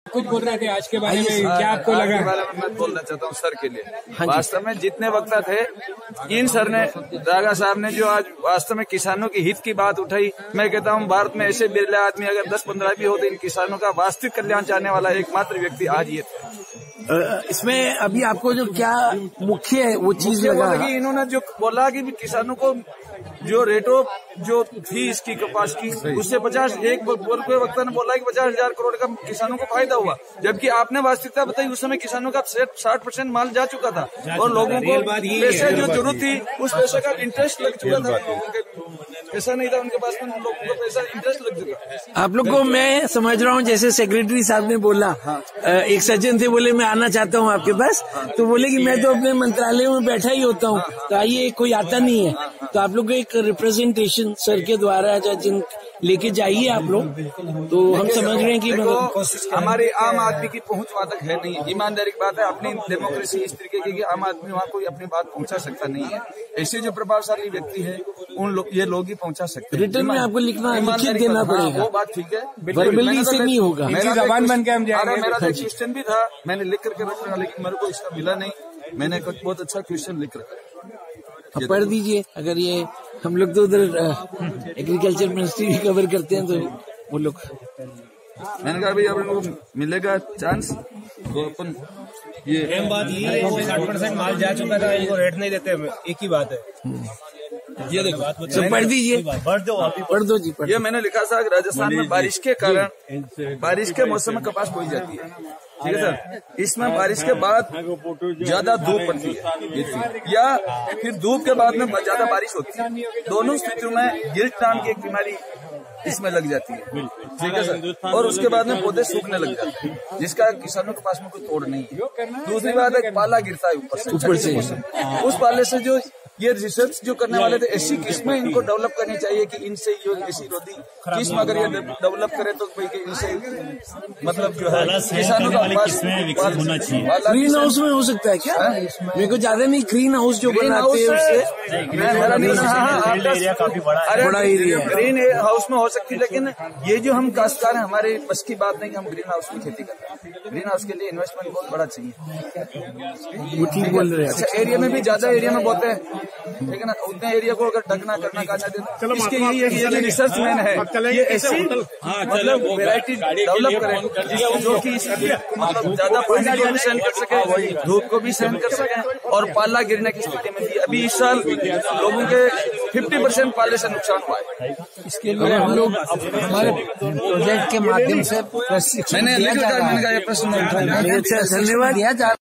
कुछ बोल रहे थे आज के बारे में, क्या आपको लगा? बारे में मैं बोलना चाहता हूँ सर के लिए। वास्तव में जितने वक्ता थे, इन सर ने, रागा साहब ने जो आज वास्तव में किसानों की हित की बात उठाई, मैं कहता हूँ भारत में ऐसे बिरले आदमी अगर 10-15 भी हो तो इन किसानों का वास्तविक कल्याण चाहने वाला एकमात्र व्यक्ति आज ये थे। इसमें अभी आपको जो क्या मुख्य है वो चीज लगा कि इन्होंने जो बोला कि किसानों को जो रेट ऑफ जो थी इसकी कपास की, उससे 50 वक्ता ने बोला कि 50,000 करोड़ का किसानों को फायदा हुआ, जबकि आपने वास्तविकता बताई उस समय किसानों का 60% माल जा चुका था और लोगों को पैसे जो जरूरत थी उस पैसे का इंटरेस्ट लग चुका था। लोगों के पैसा नहीं था उनके पास में, लोगों को पैसा इंटरेस्ट लग चुका। आप लोग को मैं समझ रहा हूँ, जैसे सेक्रेटरी साहब ने बोला, एक सज्जन थे, बोले मैं आना चाहता हूँ आपके पास, तो बोले कि मैं तो अपने मंत्रालय में बैठा ही होता हूँ, तो आइए कोई आता नहीं है, तो आप लोग को एक रिप्रेजेंटेशन सर के द्वारा जिन लेके जाइए आप लोग, तो हम समझ रहे हैं कि हमारी आम आदमी की पहुंच वहां तक है नहीं। ईमानदारी की बात है, अपनी डेमोक्रेसी इस तरीके की आम आदमी वहाँ कोई अपनी बात पहुंचा सकता नहीं है। ऐसे जो प्रभावशाली व्यक्ति है ये लोग ही पहुंचा सकते हैं। रिटर्न में आपको लिखित देना पड़ेगा, वो बात ठीक है, वर्बली से नहीं होगा। जबान बन के हम जाएंगे। मेरा तो क्वेश्चन भी था, मैंने लिख करके रखा, लेकिन मेरे को इसका मिला नहीं। मैंने कुछ बहुत अच्छा क्वेश्चन लिख रखा है, पढ़ दीजिए। अगर ये हम लोग तो उधर एग्रीकल्चर मिनिस्ट्री भी कवर करते हैं, तो वो लोग, मैंने कहा भाई अपन को मिलेगा चांस, तो अपन ये बात ये है, 60% माल जा चुका था, इनको रेट नहीं देते, एक ही बात है। ये देखो तो पढ़ दीजिए, पढ़ दो जी। ये मैंने लिखा था, राजस्थान में बारिश के कारण, बारिश के मौसम में कपास बोई जाती है, ठीक है सर। इसमें बारिश के बाद ज्यादा धूप पड़ती है या फिर धूप के बाद में ज्यादा बारिश होती है, दोनों स्थितियों में गिल्ट नाम की एक बीमारी इसमें लग जाती है, ठीक है सर। और उसके बाद में पौधे सूखने लग जाते हैं, जिसका किसानों के पास में कोई तोड़ नहीं है। दूसरी बात है, पाला गिरता है ऊपर से, उस पाले से जो ये रिसर्च जो करने वाले थे, ऐसी किस्में इनको डेवलप करनी चाहिए कि इनसे ऐसी रोधी किस्म अगर ये डेवलप करे तो भाई इनसे मतलब जो है किसानों का होना चाहिए। ग्रीन हाउस में हो सकता है क्या? मेरे को ज्यादा नहीं, ग्रीन हाउस जो बनाते हैं उससे काफी बड़ा एरिया ग्रीन हाउस में हो सकती है, लेकिन ये जो हम काश्तकार हैं, हमारे बस की बात नहीं कि हम ग्रीन हाउस में खेती करते हैं। ग्रीन हाउस के लिए इन्वेस्टमेंट बहुत बड़ा चाहिए। वो ठीक बोल रहे हैं। अच्छा, एरिया में भी ज्यादा एरिया में बोते हैं, ठीक है ना, उतने एरिया को अगर ढकना करना देना, इसके ये रिसर्च मैन है, ये ऐसी मतलब वैरायटी डेवलप करें जो कि मतलब ज्यादा पानी को भी सहन कर सके, धूप को भी सहन कर सके और पाला गिरने की स्थिति में थी। अभी इस साल लोगों के 50% पाले से नुकसान हुआ है। इसके लिए हम लोग हमारे प्रोजेक्ट के माध्यम से मैंने लिखा, मैंने कहा ये प्रश्न धन्यवाद।